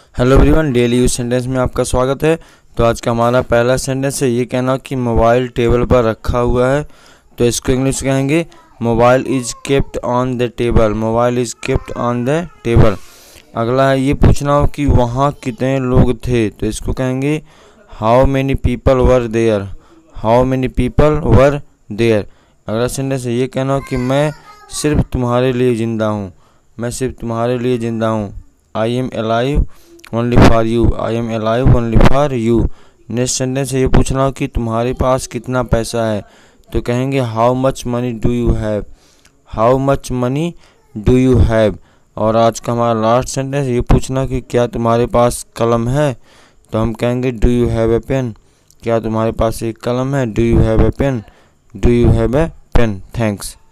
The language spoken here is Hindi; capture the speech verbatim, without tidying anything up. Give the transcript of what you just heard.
Hello everyone, daily use sentence में आपका स्वागत है। तो आज का हमारा पहला सेंटेंस है, ये कहना कि मोबाइल टेबल पर रखा हुआ है। तो इसको इंग्लिश कहेंगे mobile is kept on the table. Mobile is kept on the table. अगला है, ये पूछना हो कि वहाँ कितने लोग थे। तो इसको कहेंगे how many people were there. How many people were there. अगला सेंटेंस है, ये कहना हो कि मैं सिर्फ तुम्हारे लिए ज़िंदा हूँ। मैं सिर्फ तुम्हारे लिए ज़िंदा हूँ। I am alive only for you. I am alive only for you. Next sentence है, ये पूछना हो कि तुम्हारे पास कितना पैसा है। तो कहेंगे how much money do you have. How much money do you have. और आज का हमारा लास्ट सेंटेंस, ये पूछना कि क्या तुम्हारे पास कलम है। तो हम कहेंगे do you have a pen. क्या तुम्हारे पास एक कलम है। Do you have a pen. Do you have a pen. Thanks.